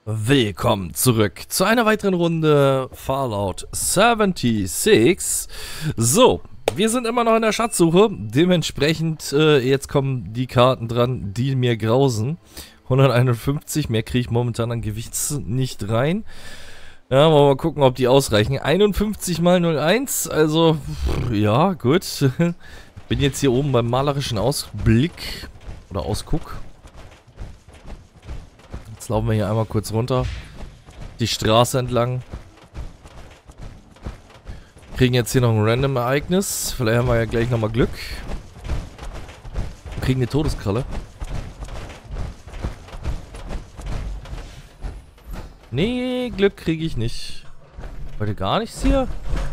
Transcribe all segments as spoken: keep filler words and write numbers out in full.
Willkommen zurück zu einer weiteren Runde Fallout sechsundsiebzig. So, wir sind immer noch in der Schatzsuche. Dementsprechend, äh, jetzt kommen die Karten dran, die mir grausen. hunderteinundfünfzig, mehr kriege ich momentan an Gewicht nicht rein. Ja, wollen wir mal gucken, ob die ausreichen. einundfünfzig mal null eins, also, ja, gut. Bin jetzt hier oben beim malerischen Ausblick oder Ausguck. Jetzt laufen wir hier einmal kurz runter. Die Straße entlang. Kriegen jetzt hier noch ein random Ereignis. Vielleicht haben wir ja gleich nochmal Glück. Wir kriegen eine Todeskralle. Nee, Glück kriege ich nicht. Heute gar nichts hier?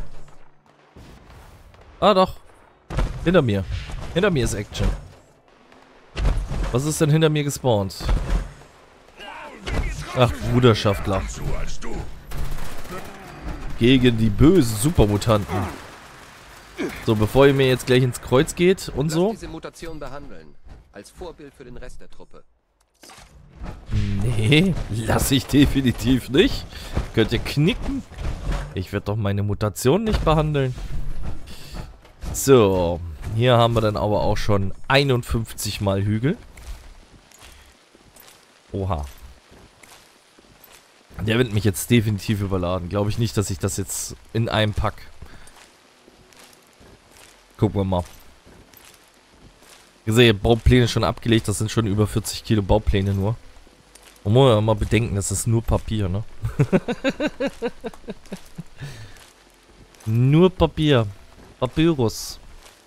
Ah, doch. Hinter mir. Hinter mir ist Action. Was ist denn hinter mir gespawnt? Ach, Bruderschaftler. Gegen die bösen Supermutanten. So, bevor ihr mir jetzt gleich ins Kreuz geht und so. Lass diese Mutation behandeln. Als Vorbild für den Rest der Truppe. Nee, lasse ich definitiv nicht. Könnt ihr knicken? Ich werde doch meine Mutation nicht behandeln. So, hier haben wir dann aber auch schon einundfünfzig mal Hügel. Oha. Der wird mich jetzt definitiv überladen. Glaube ich nicht, dass ich das jetzt in einem pack. Gucken wir mal. Ihr seht, Baupläne schon abgelegt. Das sind schon über vierzig Kilo Baupläne nur. Und muss man mal bedenken, das ist nur Papier, ne? Nur Papier. Papyrus.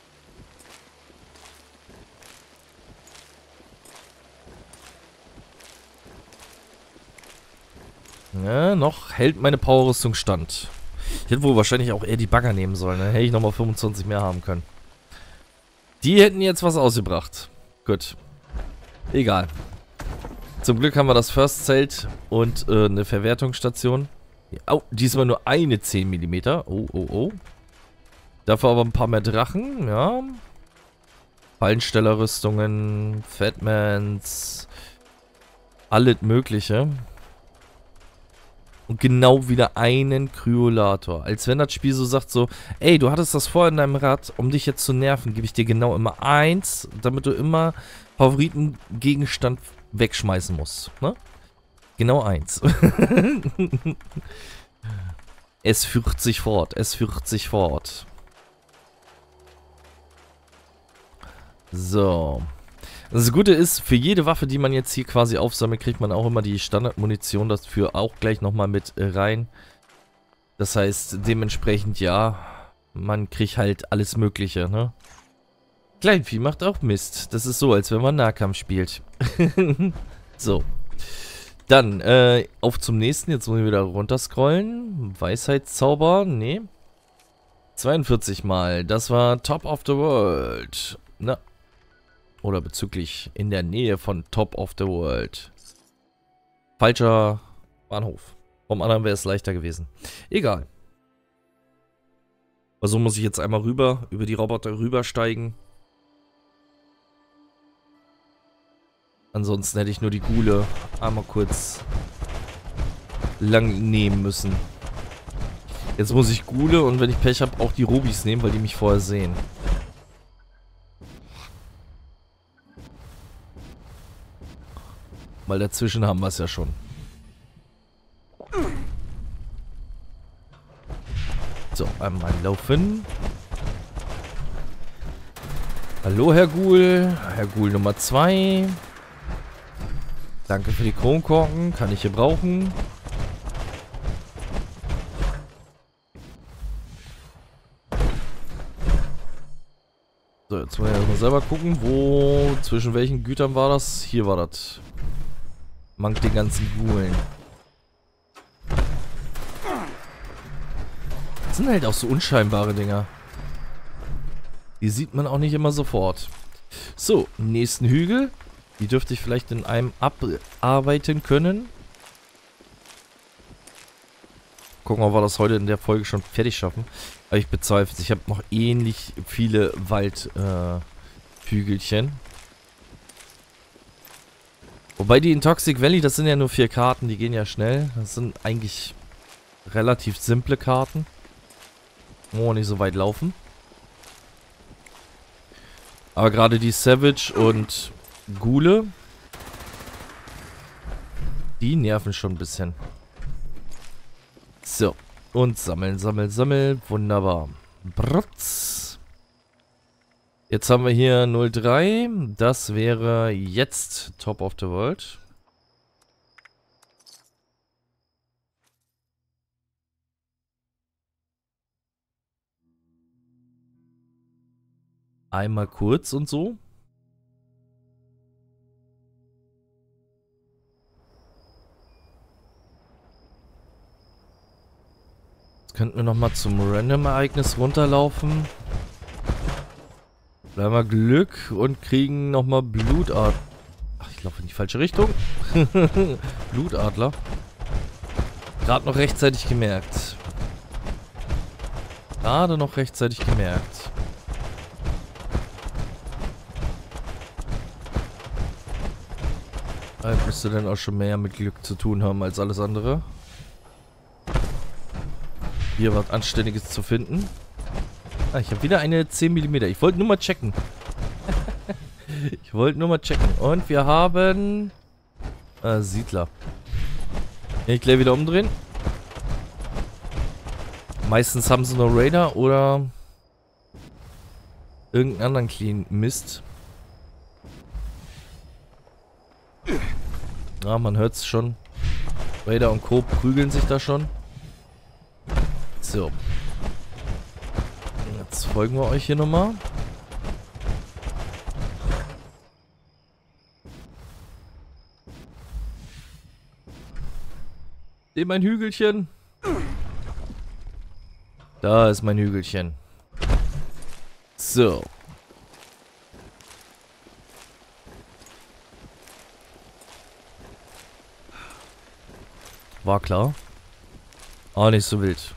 Ja, noch hält meine Powerrüstung stand. Ich hätte wohl wahrscheinlich auch eher die Bagger nehmen sollen. Dann hätte ich nochmal fünfundzwanzig mehr haben können. Die hätten jetzt was ausgebracht. Gut. Egal. Zum Glück haben wir das First-Zelt und äh, eine Verwertungsstation. Oh, diesmal nur eine zehn Millimeter. Oh, oh, oh. Dafür aber ein paar mehr Drachen, ja. Fallenstellerrüstungen, Fatmans. Alles Mögliche. Und genau wieder einen Kryolator. Als wenn das Spiel so sagt so, ey, du hattest das vorher in deinem Rad, um dich jetzt zu nerven, gebe ich dir genau immer eins, damit du immer Favoritengegenstand wegschmeißen musst. Ne? Genau eins. Es führt sich fort, es führt sich fort. So. Das Gute ist, für jede Waffe, die man jetzt hier quasi aufsammelt, kriegt man auch immer die Standardmunition dafür auch gleich nochmal mit rein. Das heißt, dementsprechend, ja, man kriegt halt alles Mögliche, ne? Kleinvieh macht auch Mist. Das ist so, als wenn man Nahkampf spielt. So. Dann, äh, auf zum nächsten. Jetzt muss ich wieder runterscrollen. Weisheitszauber, nee. zweiundvierzig Mal. Das war Top of the World. Na. Oder bezüglich in der Nähe von Top of the World. Falscher Bahnhof. Vom anderen wäre es leichter gewesen. Egal. Also muss ich jetzt einmal rüber, über die Roboter rübersteigen. Ansonsten hätte ich nur die Gule einmal kurz lang nehmen müssen. Jetzt muss ich Gule und wenn ich Pech habe, auch die Robis nehmen, weil die mich vorher sehen. Weil dazwischen haben wir es ja schon. So, einmal laufen. Hallo, Herr Ghoul. Herr Ghoul Nummer zwei. Danke für die Kronkorken. Kann ich hier brauchen. So, jetzt wollen wir mal selber gucken, wo, zwischen welchen Gütern war das? Hier war das. Mangt den ganzen Ghoulen. Das sind halt auch so unscheinbare Dinger. Die sieht man auch nicht immer sofort. So, nächsten Hügel. Die dürfte ich vielleicht in einem abarbeiten können. Gucken, ob wir das heute in der Folge schon fertig schaffen. Aber ich bezweifle es. Ich habe noch ähnlich viele Waldhügelchen. Äh, Wobei die in Toxic Valley, das sind ja nur vier Karten, die gehen ja schnell. Das sind eigentlich relativ simple Karten. Oh, nicht so weit laufen. Aber gerade die Savage und Ghule, die nerven schon ein bisschen. So. Und sammeln, sammeln, sammeln. Wunderbar. Brutz. Jetzt haben wir hier null drei. Das wäre jetzt Top of the World. Einmal kurz und so. Jetzt könnten wir nochmal zum Random-Ereignis runterlaufen. Da haben wir Glück und kriegen nochmal Blutadler. Ach, ich laufe in die falsche Richtung. Blutadler. Gerade noch rechtzeitig gemerkt. Gerade noch rechtzeitig gemerkt. Da müsste dann auch schon mehr mit Glück zu tun haben als alles andere. Hier was Anständiges zu finden. Ah, ich habe wieder eine zehn Millimeter. Ich wollte nur mal checken. Ich wollte nur mal checken. Und wir haben... Äh, Siedler. Ich gleich wieder umdrehen. Meistens haben sie nur Raider oder... irgendeinen anderen clean Mist. Ja, man hört es schon. Raider und Co. prügeln sich da schon. So. Jetzt folgen wir euch hier nochmal. Seht mein Hügelchen. Da ist mein Hügelchen. So. War klar. Auch nicht so wild.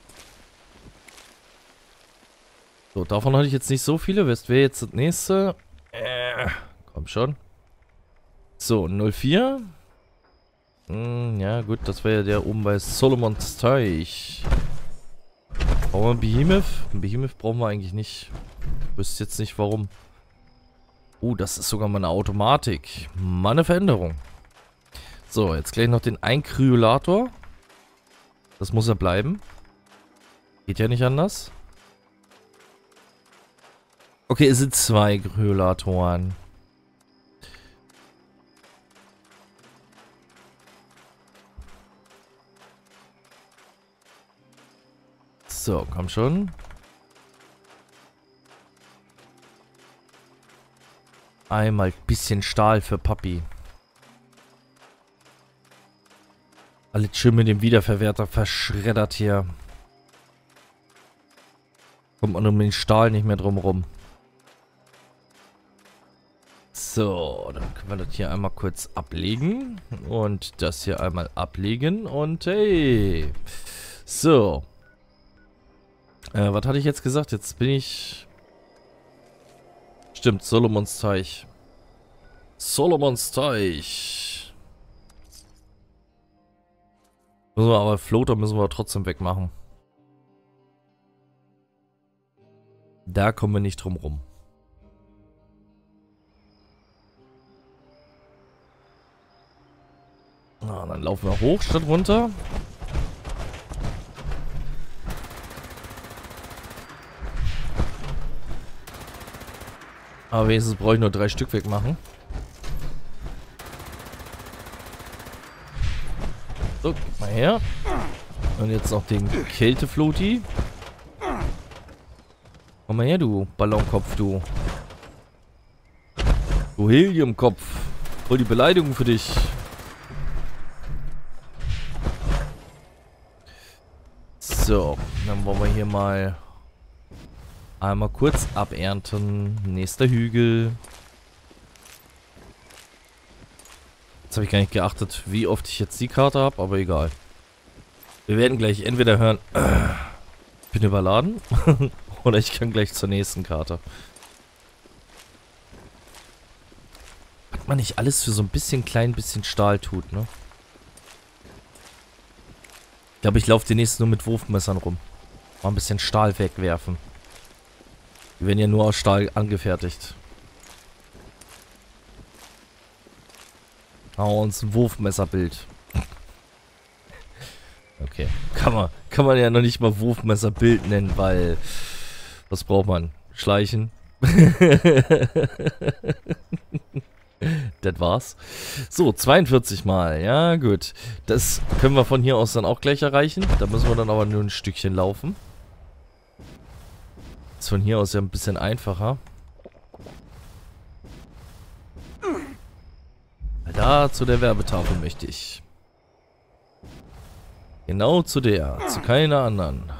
So, davon hatte ich jetzt nicht so viele. Was wäre jetzt das nächste? Äh, komm schon. So, null vier. Hm, ja, gut, das wäre ja der oben bei Solomons Teich. Brauchen wir einen Behemoth? Einen Behemoth brauchen wir eigentlich nicht. Ich wüsste jetzt nicht warum. Oh, das ist sogar mal eine Automatik. Mal eine Veränderung. So, jetzt gleich noch den Einkryolator. Das muss ja bleiben. Geht ja nicht anders. Okay, es sind zwei Kryolatoren. So, komm schon. Einmal bisschen Stahl für Papi. Alles schön mit dem Wiederverwerter verschreddert hier. Kommt man um den Stahl nicht mehr drum rum. So, dann können wir das hier einmal kurz ablegen. Und das hier einmal ablegen. Und hey. So. Äh, was hatte ich jetzt gesagt? Jetzt bin ich... Stimmt, Solomons Teich. Solomons Teich. Müssen wir aber Floater müssen wir trotzdem wegmachen. Da kommen wir nicht drum rum. Na, dann laufen wir hoch statt runter. Aber wenigstens brauche ich nur drei Stück wegmachen. So, gib mal her. Und jetzt noch den Kältefloti. Komm mal her, du Ballonkopf, du. Du Heliumkopf. Voll die Beleidigung für dich. So, dann wollen wir hier mal einmal kurz abernten. Nächster Hügel. Jetzt habe ich gar nicht geachtet, wie oft ich jetzt die Karte habe, aber egal. Wir werden gleich entweder hören, äh, ich bin überladen, oder ich kann gleich zur nächsten Karte. Was man nicht alles für so ein bisschen klein bisschen Stahl tut, ne? Ich glaube, ich laufe demnächst nur mit Wurfmessern rum. Mal ein bisschen Stahl wegwerfen. Die werden ja nur aus Stahl angefertigt. Hau uns ein Wurfmesserbild. Okay. Kann man, kann man ja noch nicht mal Wurfmesserbild nennen, weil... Was braucht man? Schleichen. Das war's. So, zweiundvierzig Mal. Ja, gut. Das können wir von hier aus dann auch gleich erreichen. Da müssen wir dann aber nur ein Stückchen laufen. Ist von hier aus ja ein bisschen einfacher. Da zu der Werbetafel möchte ich. Genau zu der. Zu keiner anderen.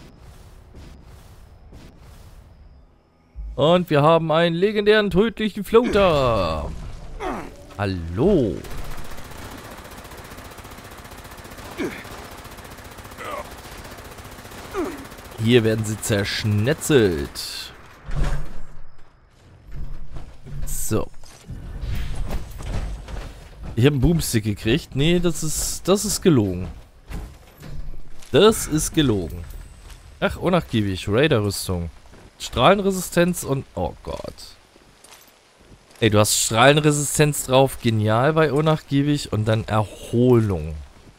Und wir haben einen legendären tödlichen Floater. Hallo. Hier werden sie zerschnetzelt. So. Ich habe einen Boomstick gekriegt. Nee, das ist, das ist gelogen. Das ist gelogen. Ach, unnachgiebig. Raider-Rüstung. Strahlenresistenz und... Oh Gott. Ey, du hast Strahlenresistenz drauf. Genial bei unnachgiebig. Und dann Erholung.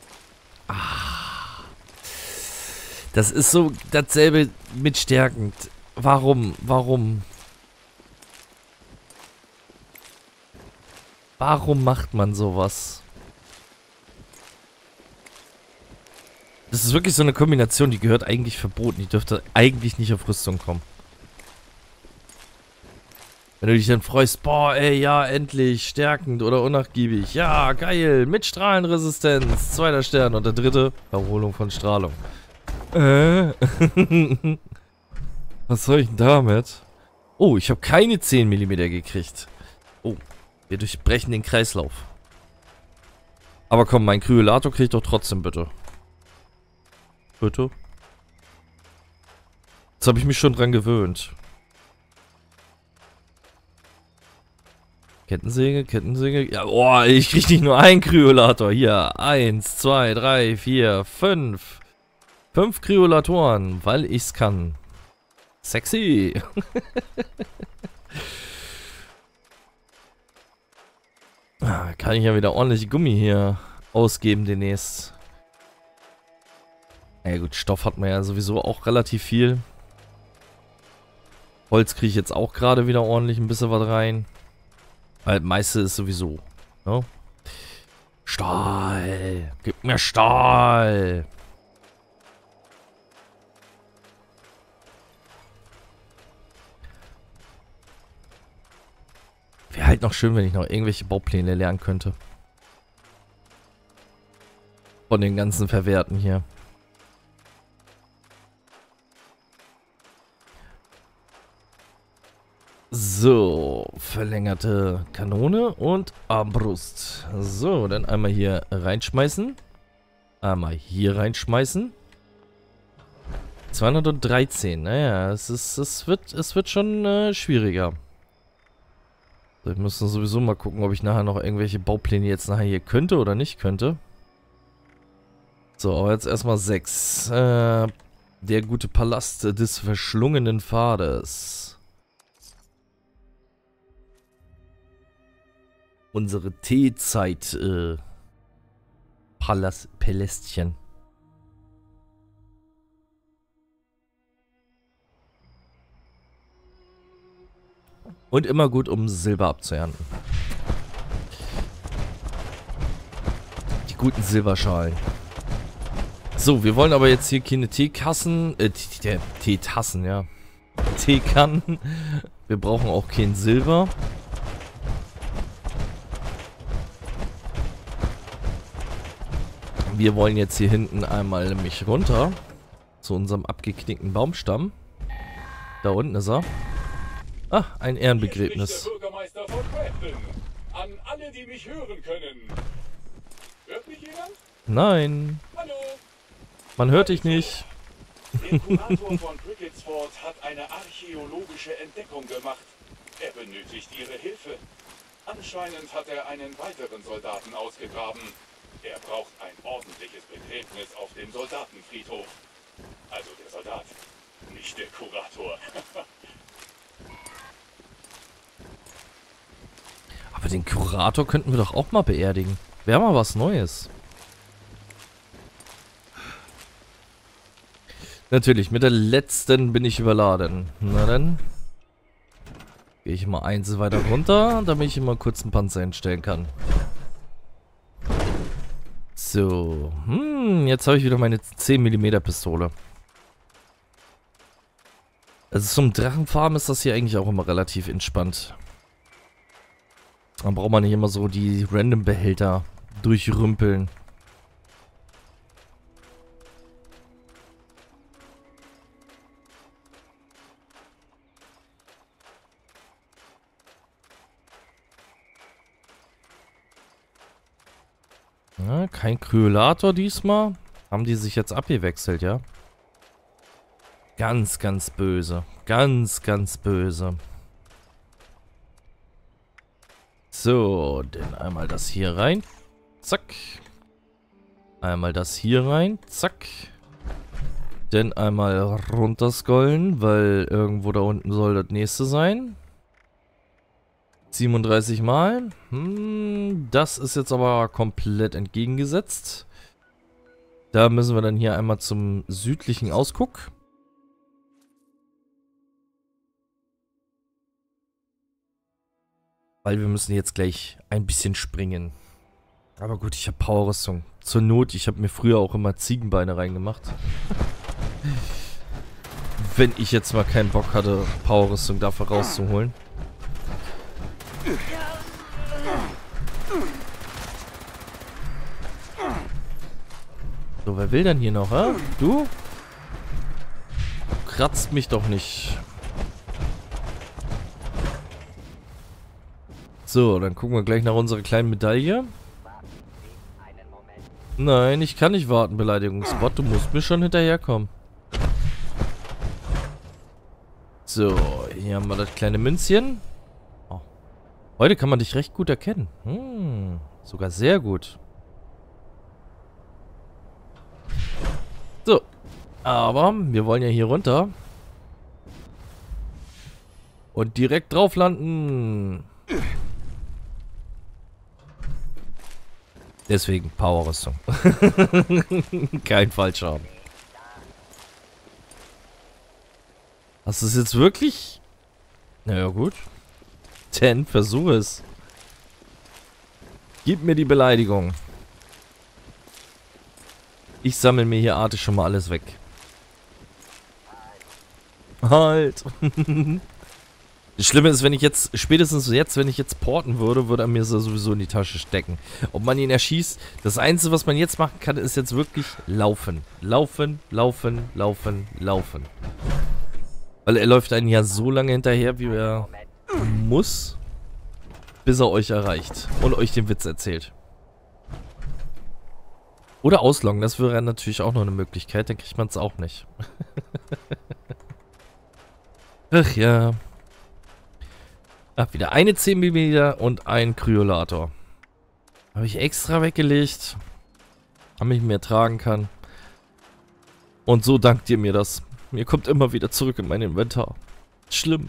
Ah. Das ist so dasselbe mit stärkend. Warum? Warum? Warum macht man sowas? Das ist wirklich so eine Kombination, die gehört eigentlich verboten. Die dürfte eigentlich nicht auf Rüstung kommen. Wenn du dich dann freust, boah, ey, ja, endlich, stärkend oder unnachgiebig. Ja, geil, mit Strahlenresistenz, zweiter Stern. Und der dritte, Erholung von Strahlung. Äh, was soll ich denn damit? Oh, ich habe keine zehn Millimeter gekriegt. Oh, wir durchbrechen den Kreislauf. Aber komm, mein Kryolator kriegt doch trotzdem, bitte. Bitte? Jetzt habe ich mich schon dran gewöhnt. Kettensäge, Kettensäge. Ja, boah, ich krieg nicht nur einen Kryolator. Hier, eins, zwei, drei, vier, fünf. Fünf Kryolatoren, weil ich's kann. Sexy. ah, kann ich ja wieder ordentlich Gummi hier ausgeben demnächst. Ja gut, Stoff hat man ja sowieso auch relativ viel. Holz kriege ich jetzt auch gerade wieder ordentlich ein bisschen was rein. Weil das meiste ist sowieso. Ne? Stahl. Gib mir Stahl. Wäre halt noch schön, wenn ich noch irgendwelche Baupläne lernen könnte. Von den ganzen Verwerten hier. So, verlängerte Kanone und Armbrust. So, dann einmal hier reinschmeißen. Einmal hier reinschmeißen. zweihundertdreizehn, naja, es ist, es wird, es wird schon äh, schwieriger. So, ich muss sowieso mal gucken, ob ich nachher noch irgendwelche Baupläne jetzt nachher hier könnte oder nicht könnte. So, aber jetzt erstmal sechs. Äh, der gute Palast des verschlungenen Pfades. Unsere Teezeit, äh, Palas Palästchen. Und immer gut, um Silber abzuernten. Die guten Silberschalen. So, wir wollen aber jetzt hier keine Teekassen, äh, Teetassen, ja. Teekannen. Wir brauchen auch kein Silber. Wir wollen jetzt hier hinten einmal nämlich runter zu unserem abgeknickten Baumstamm. Da unten ist er. Ah, ein Ehrenbegräbnis. Hier spricht der Bürgermeister von Grafton. An alle, die mich hören können. Hört mich jemand? Nein. Hallo. Man hört dich nicht. Der Kurator von Cricketsford hat eine archäologische Entdeckung gemacht. Er benötigt Ihre Hilfe. Anscheinend hat er einen weiteren Soldaten ausgegraben. Er braucht ein ordentliches Begräbnis auf dem Soldatenfriedhof. Also der Soldat, nicht der Kurator. Aber den Kurator könnten wir doch auch mal beerdigen. Wäre mal was Neues. Natürlich, mit der letzten bin ich überladen. Na dann. Gehe ich mal eins weiter runter, damit ich immer kurz einen Panzer hinstellen kann. So. Hm, jetzt habe ich wieder meine zehn Millimeter Pistole. Also zum Drachenfarmen ist das hier eigentlich auch immer relativ entspannt. Dann braucht man nicht immer so die random Behälter durchrümpeln. Ja, kein Kryolator diesmal. Haben die sich jetzt abgewechselt, ja? Ganz, ganz böse. Ganz, ganz böse. So, dann einmal das hier rein. Zack. Einmal das hier rein. Zack. Dann einmal runterscrollen, weil irgendwo da unten soll das nächste sein. siebenunddreißig Mal. Hm, das ist jetzt aber komplett entgegengesetzt. Da müssen wir dann hier einmal zum südlichen Ausguck. Weil wir müssen jetzt gleich ein bisschen springen. Aber gut, ich habe Powerrüstung. Zur Not, ich habe mir früher auch immer Ziegenbeine reingemacht. Wenn ich jetzt mal keinen Bock hatte, Powerrüstung dafür rauszuholen. So, wer will denn hier noch, hä? Du? Kratzt mich doch nicht. So, dann gucken wir gleich nach unserer kleinen Medaille. Nein, ich kann nicht warten, Beleidigungsbot. Du musst mir schon hinterherkommen. So, hier haben wir das kleine Münzchen. Oh. Heute kann man dich recht gut erkennen. Hm, sogar sehr gut. So, aber wir wollen ja hier runter. Und direkt drauf landen. Deswegen Powerrüstung. Kein Fallschaden. Hast du es jetzt wirklich? Naja, gut. Ten, versuch es. Gib mir die Beleidigung. Ich sammle mir hier artig schon mal alles weg. Halt. Das Schlimme ist, wenn ich jetzt, spätestens jetzt, wenn ich jetzt porten würde, würde er mir so sowieso in die Tasche stecken. Ob man ihn erschießt, das Einzige, was man jetzt machen kann, ist jetzt wirklich laufen. Laufen, laufen, laufen, laufen. Weil er läuft einen ja so lange hinterher, wie er muss, bis er euch erreicht und euch den Witz erzählt. Oder ausloggen, das wäre natürlich auch noch eine Möglichkeit, dann kriegt man es auch nicht. Ach ja. Ach, wieder eine zehn Millimeter und ein Kryolator. Habe ich extra weggelegt, damit ich mehr tragen kann. Und so dankt ihr mir das. Mir kommt immer wieder zurück in mein Inventar. Schlimm.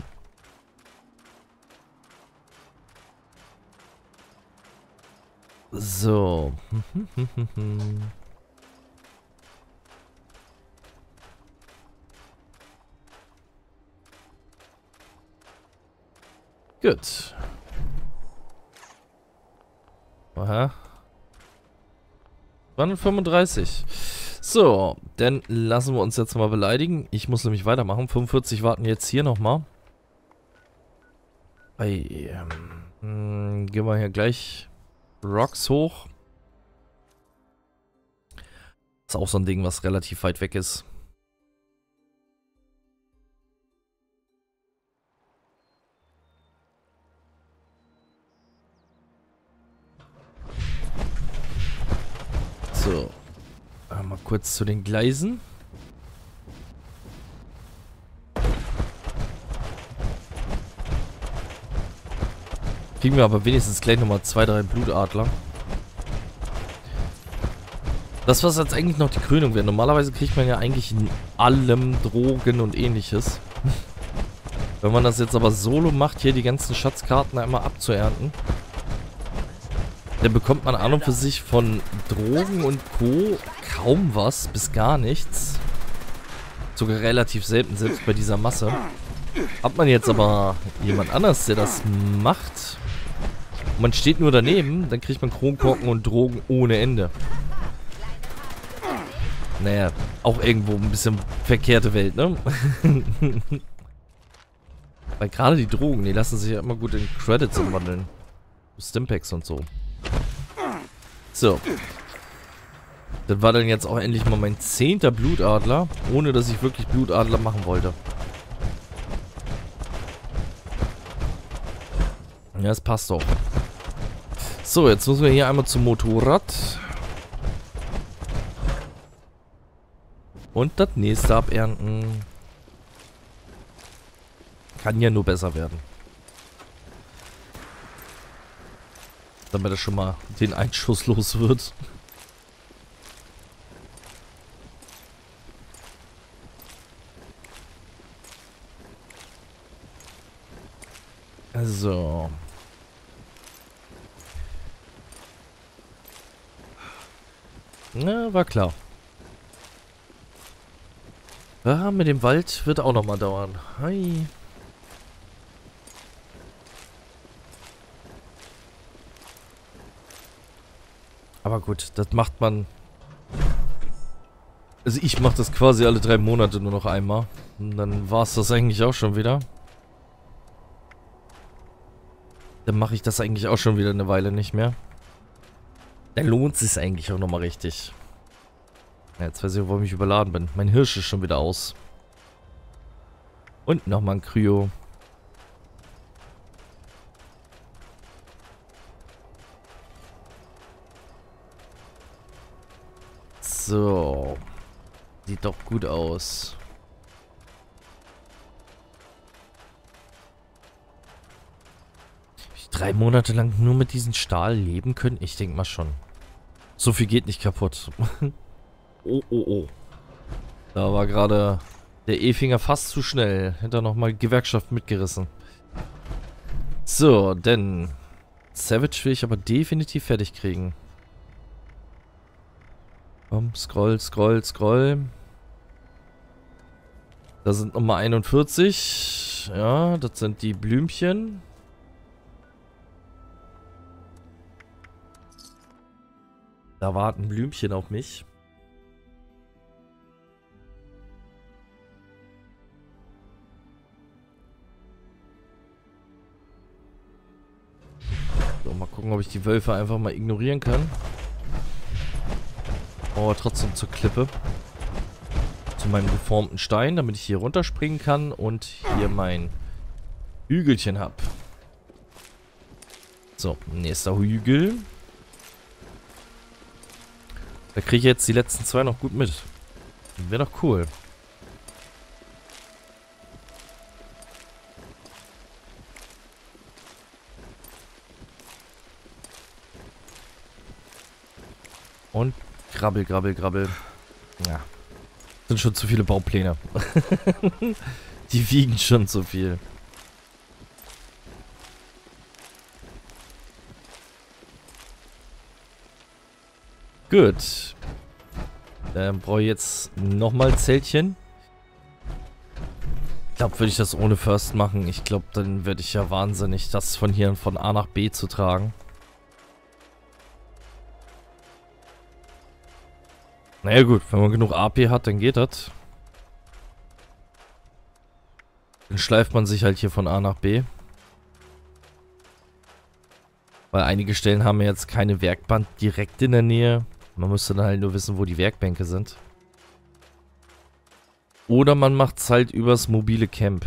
So. Gut. Aha. zweihundertfünfunddreißig. So, dann lassen wir uns jetzt mal beleidigen. Ich muss nämlich weitermachen. fünfundvierzig warten jetzt hier nochmal. Ähm, gehen wir hier gleich Rocks hoch. Ist auch so ein Ding, was relativ weit weg ist. So. Mal kurz zu den Gleisen. Kriegen wir aber wenigstens gleich nochmal zwei, drei Blutadler. Das, was jetzt eigentlich noch die Krönung wäre. Normalerweise kriegt man ja eigentlich in allem Drogen und ähnliches. Wenn man das jetzt aber solo macht, hier die ganzen Schatzkarten einmal abzuernten, dann bekommt man an und für sich von Drogen und Co. kaum was, bis gar nichts. Sogar relativ selten, selbst bei dieser Masse. Hat man jetzt aber jemand anders, der das macht, und man steht nur daneben, dann kriegt man Kronkorken und Drogen ohne Ende. Naja, auch irgendwo ein bisschen verkehrte Welt, ne? Weil gerade die Drogen, die lassen sich ja immer gut in Credits umwandeln. Stimpaks und so. So. Das war dann jetzt auch endlich mal mein zehnter Blutadler, ohne dass ich wirklich Blutadler machen wollte. Ja, das passt doch. So, jetzt müssen wir hier einmal zum Motorrad. Und das nächste abernten. Kann ja nur besser werden. Damit er schon mal den Einschuss los wird. So. Na, war klar. Ja, mit dem Wald wird auch noch mal dauern. Hi. Aber gut, das macht man... Also ich mache das quasi alle drei Monate nur noch einmal. Und dann war es das eigentlich auch schon wieder. Dann mache ich das eigentlich auch schon wieder eine Weile nicht mehr. Dann lohnt es sich eigentlich auch nochmal richtig. Ja, jetzt weiß ich, wo ich mich überladen bin. Mein Hirsch ist schon wieder aus. Und nochmal ein Kryo. So. Sieht doch gut aus. Drei Monate lang nur mit diesem Stahl leben können? Ich denke mal schon. So viel geht nicht kaputt. Oh, oh, oh. Da war gerade der E-Finger fast zu schnell. Hätte er nochmal Gewerkschaft mitgerissen. So, denn Savage will ich aber definitiv fertig kriegen. Komm, scroll, scroll, scroll. Da sind nochmal einundvierzig. Ja, das sind die Blümchen. Da warten Blümchen auf mich. So, mal gucken, ob ich die Wölfe einfach mal ignorieren kann. Aber trotzdem zur Klippe. Zu meinem geformten Stein, damit ich hier runterspringen kann und hier mein Hügelchen habe. So, nächster Hügel. Da kriege ich jetzt die letzten zwei noch gut mit. Wäre doch cool. Und grabbel, grabbel, grabbel. Ja. Sind schon zu viele Baupläne. Die wiegen schon zu viel. Gut. Dann brauche ich jetzt nochmal Zeltchen. Ich glaube, würde ich das ohne First machen. Ich glaube, dann werde ich ja wahnsinnig, das von hier von A nach B zu tragen. Naja gut, wenn man genug A P hat, dann geht das. Dann schleift man sich halt hier von A nach B. Weil einige Stellen haben ja jetzt keine Werkbank direkt in der Nähe. Man müsste dann halt nur wissen, wo die Werkbänke sind. Oder man macht es halt übers mobile Camp.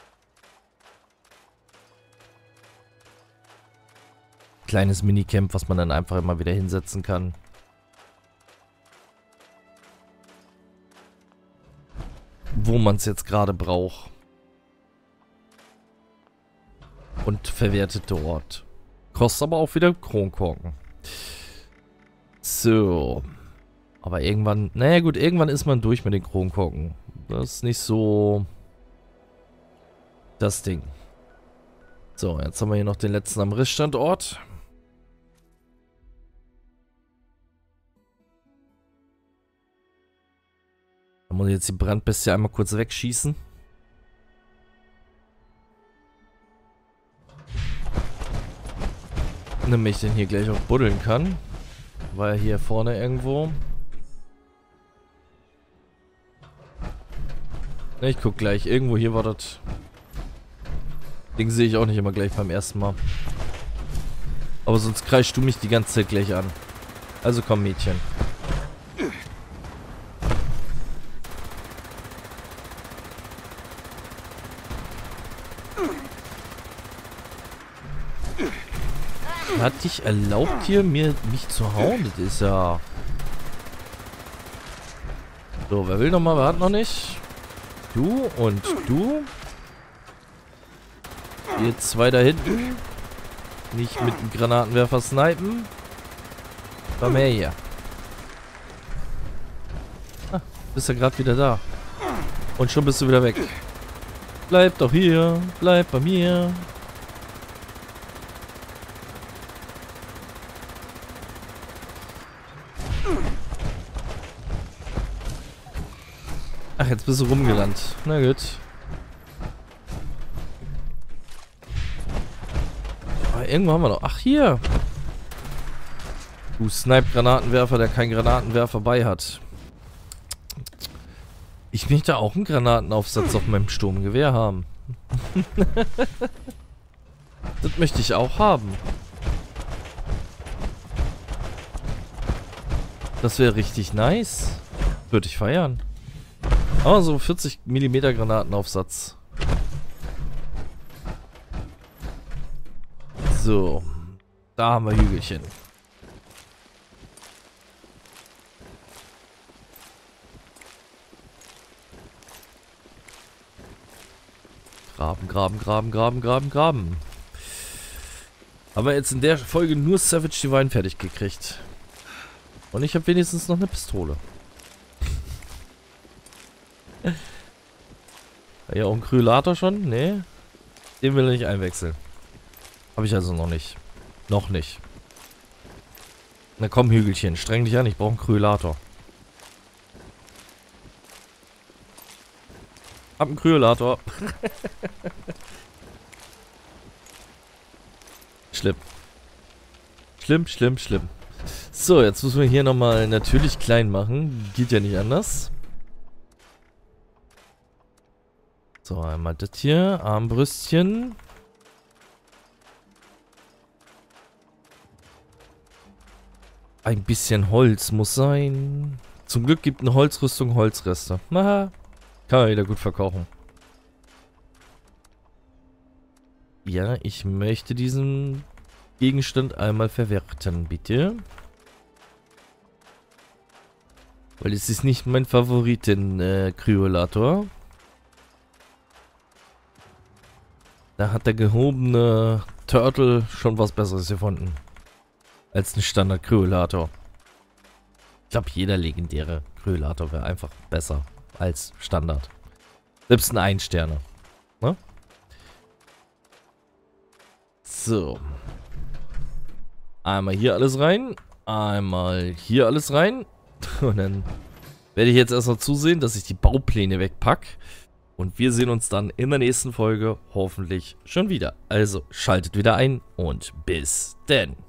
Kleines Minicamp, was man dann einfach immer wieder hinsetzen kann. Wo man es jetzt gerade braucht. Und verwertet dort. Kostet aber auch wieder Kronkorken. So. Aber irgendwann, naja gut, irgendwann ist man durch mit den Kronkorken. Das ist nicht so das Ding. So, jetzt haben wir hier noch den letzten am Rissstandort. Da muss ich jetzt die Brandbestie einmal kurz wegschießen. Damit ich den hier gleich auch buddeln kann. War ja hier vorne irgendwo. Ne, ich guck gleich. Irgendwo hier war das Ding, sehe ich auch nicht immer gleich beim ersten Mal. Aber sonst kreischst du mich die ganze Zeit gleich an. Also komm, Mädchen. Hat dich erlaubt hier, mir mich zu hauen? Das ist ja... So, wer will noch mal? Wer hat noch nicht? Du und du. Ihr zwei da hinten. Nicht mit dem Granatenwerfer snipen. Komm her hier. Ah, bist ja gerade wieder da. Und schon bist du wieder weg. Bleib doch hier. Bleib bei mir. Ach, jetzt bist du rumgerannt. Na gut. Aber irgendwo haben wir noch. Ach, hier. Du Snipe-Granatenwerfer, der keinen Granatenwerfer bei hat. Ich möchte auch einen Granatenaufsatz auf meinem Sturmgewehr haben. Das möchte ich auch haben. Das wäre richtig nice. Würde ich feiern. Aber so vierzig Millimeter Granatenaufsatz. So. Da haben wir Hügelchen. Graben, graben, graben, graben, graben, graben. Haben wir jetzt in der Folge nur Savage Divine fertig gekriegt. Und ich habe wenigstens noch eine Pistole. Ja, auch ein Kryolator schon? Nee. Den will er nicht einwechseln. Habe ich also noch nicht. Noch nicht. Na komm, Hügelchen. Streng dich an, ich brauche einen Kryolator. Hab einen Kryolator. Schlimm. Schlimm, schlimm, schlimm. So, jetzt müssen wir hier nochmal natürlich klein machen. Geht ja nicht anders. So, einmal das hier. Armbrüstchen. Ein bisschen Holz muss sein. Zum Glück gibt eine Holzrüstung Holzreste. Haha. Kann man wieder gut verkaufen. Ja, ich möchte diesen Gegenstand einmal verwerten, bitte. Weil es ist nicht mein Favoriten-Kryolator. Äh, Da hat der gehobene Turtle schon was Besseres gefunden. Als ein Standard-Kryolator. Ich glaube, jeder legendäre Kryolator wäre einfach besser als Standard. Selbst ein Ein-Sterne. Ne? So. Einmal hier alles rein. Einmal hier alles rein. Und dann werde ich jetzt erstmal zusehen, dass ich die Baupläne wegpacke. Und wir sehen uns dann in der nächsten Folge hoffentlich schon wieder. Also schaltet wieder ein und bis denn.